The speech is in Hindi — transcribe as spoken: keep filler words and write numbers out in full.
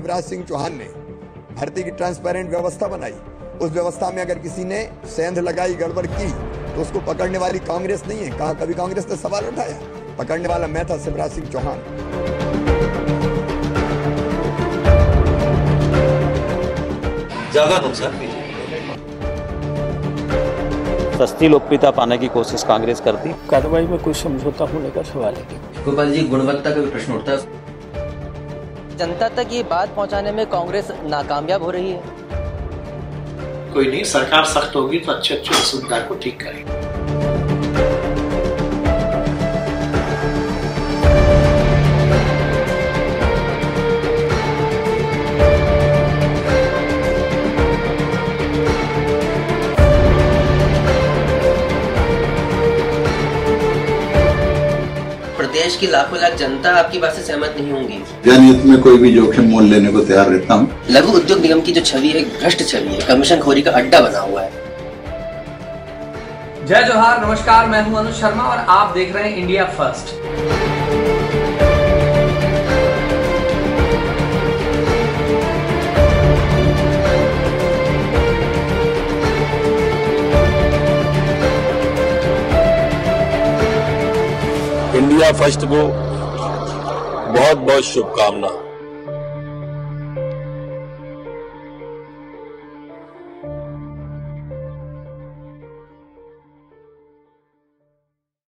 शिवराज सिंह चौहान ने भर्ती की ट्रांसपेरेंट व्यवस्था बनाई। उस व्यवस्था में अगर किसी ने सेंध लगाई, गड़बड़ की, तो उसको पकड़ने वाली कांग्रेस नहीं है। कहा कभी कांग्रेस ने सवाल उठाया? पकड़ने वाला मैं था, शिवराज सिंह चौहान। ज्यादा नुकसान सस्ती लोकप्रियता पाने की कोशिश कांग्रेस करती। कार्रवाई में कुछ समझौता होने का सवाल है। गोपाल जी, गुणवत्ता का भी प्रश्न उठता है। जनता तक ये बात पहुंचाने में कांग्रेस नाकामयाब हो रही है। कोई नहीं, सरकार सख्त होगी तो अच्छे अच्छे सुविधा को ठीक करेगी। प्रदेश की लाखों लाख जनता आपकी बात से सहमत नहीं होंगी। जनहित में कोई भी जोखिम मोल लेने को तैयार रहता हूँ। लघु उद्योग निगम की जो छवि है, भ्रष्ट छवि है, कमीशन खोरी का अड्डा बना हुआ है। जय जोहार, नमस्कार, मैं हूं अनुज शर्मा और आप देख रहे हैं इंडिया फर्स्ट। इंडिया फर्स्ट को बहुत बहुत शुभकामना।